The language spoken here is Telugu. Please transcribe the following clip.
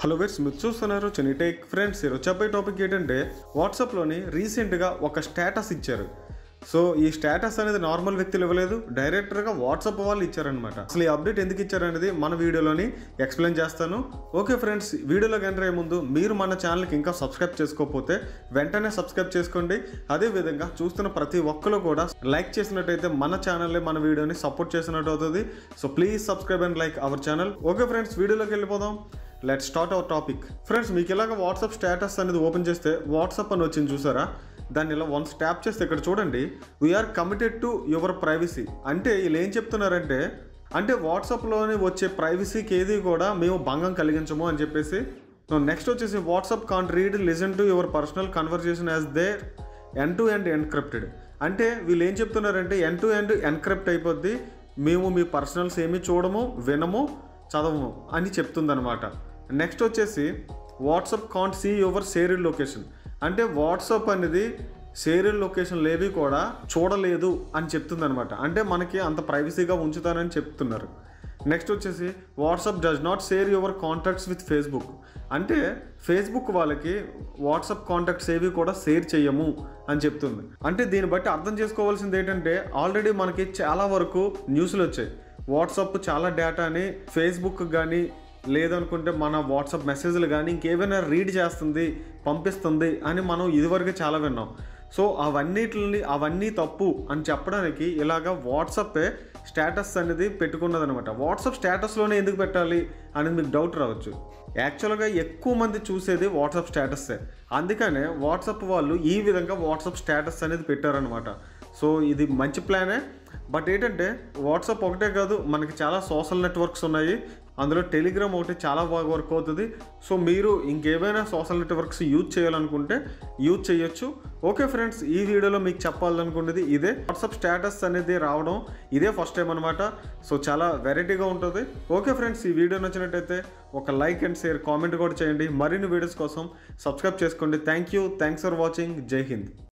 హలో వేర్స్ మీరు చూస్తున్నారు చెనిటెక్ ఫ్రెండ్స్. ఈరోజు చెప్పే టాపిక్ ఏంటంటే వాట్సాప్లోని రీసెంట్గా ఒక స్టేటస్ ఇచ్చారు. సో ఈ స్టేటస్ అనేది నార్మల్ వ్యక్తులు ఇవ్వలేదు, డైరెక్టర్గా వాట్సాప్ వాళ్ళు ఇచ్చారనమాట. అసలు ఈ అప్డేట్ ఎందుకు ఇచ్చారనేది మన వీడియోలోని ఎక్స్ప్లెయిన్ చేస్తాను. ఓకే ఫ్రెండ్స్, వీడియోలోకి ఎంటర్ అయ్యే ముందు మీరు మన ఛానల్కి ఇంకా సబ్స్క్రైబ్ చేసుకోకపోతే వెంటనే సబ్స్క్రైబ్ చేసుకోండి. అదేవిధంగా చూస్తున్న ప్రతి ఒక్కరు కూడా లైక్ చేసినట్టయితే మన ఛానల్లే మన వీడియోని సపోర్ట్ చేసినట్టు అవుతుంది. So please subscribe and like our channel. Okay friends, వీడియోలోకి వెళ్ళిపోదాం. Let's start our topic. Friends, మీకు ఇలాగ వాట్సాప్ స్టేటస్ అనేది ఓపెన్ చేస్తే వాట్సాప్ అని వచ్చింది చూసారా, దాన్ని ఇలా వన్స్ ట్యాప్ చేస్తే ఇక్కడ చూడండి, we're committed to your privacy. అంటే వీళ్ళు ఏం చెప్తున్నారంటే వాట్సాప్లోని వచ్చే ప్రైవసీకి ఏది కూడా మేము భంగం కలిగించము అని చెప్పేసి. నెక్స్ట్ వచ్చేసి WhatsApp can't read listen to your personal conversation as they're end to end encrypted. అంటే వీళ్ళు ఏం చెప్తున్నారంటే ఎండ్ టు ఎండ్ ఎన్క్రిప్ట్ అయిపోద్ది, మేము మీ పర్సనల్స్ ఏమీ చూడము, వినము, చదవము అని చెప్తుందనమాట. నెక్స్ట్ వచ్చేసి WhatsApp can't see your shared location. అంటే వాట్సాప్ అనేది షేర్డ్ లొకేషన్లు ఏవి కూడా చూడలేదు అని చెప్తుందనమాట. అంటే మనకి అంత ప్రైవసీగా ఉంచుతానని చెప్తున్నారు. నెక్స్ట్ వచ్చేసి WhatsApp does not share your contacts with Facebook. అంటే ఫేస్బుక్ వాళ్ళకి వాట్సాప్ కాంటాక్ట్స్ ఏవి కూడా షేర్ చేయము అని చెప్తుంది. అంటే దీన్ని బట్టి అర్థం చేసుకోవాల్సింది ఏంటంటే ఆల్రెడీ మనకి చాలా వరకు న్యూస్లు వచ్చాయి, వాట్సాప్ చాలా డేటాని ఫేస్బుక్ కానీ లేదనుకుంటే మన వాట్సాప్ మెసేజ్లు కానీ ఇంకేమైనా రీడ్ చేస్తుంది, పంపిస్తుంది అని మనం ఇదివరకు చాలా విన్నాం. సో అవన్నీ తప్పు అని చెప్పడానికి ఇలాగా వాట్సాపే స్టేటస్ అనేది పెట్టుకున్నదనమాట. వాట్సాప్ స్టేటస్లోనే ఎందుకు పెట్టాలి అనేది మీకు డౌట్ రావచ్చు. యాక్చువల్గా ఎక్కువ మంది చూసేది వాట్సాప్ స్టేటస్సే, అందుకనే వాట్సాప్ వాళ్ళు ఈ విధంగా వాట్సాప్ స్టేటస్ అనేది పెట్టారనమాట. సో ఇది మంచి ప్లానే. బట్ ఏంటంటే వాట్సాప్ ఒకటే కాదు, మనకి చాలా సోషల్ నెట్వర్క్స్ ఉన్నాయి. అందులో టెలిగ్రామ్ ఒకటి చాలా బాగా వర్క్ అవుతుంది. సో మీరు ఇంకేమైనా సోషల్ నెట్వర్క్స్ యూజ్ చేయాలనుకుంటే యూజ్ చేయొచ్చు. ఓకే ఫ్రెండ్స్, ఈ వీడియోలో మీకు చెప్పాలనుకున్నది ఇదే. వాట్సాప్ స్టేటస్ అనేది రావడం ఇదే ఫస్ట్ టైం అనమాట. సో చాలా వెరైటీగా ఉంటుంది. ఓకే ఫ్రెండ్స్, ఈ వీడియో నచ్చినట్టయితే ఒక లైక్ అండ్ షేర్, కామెంట్ కూడా చేయండి. మరిన్ని వీడియోస్ కోసం సబ్స్క్రైబ్ చేసుకోండి. Thanks for watching. జై హింద్.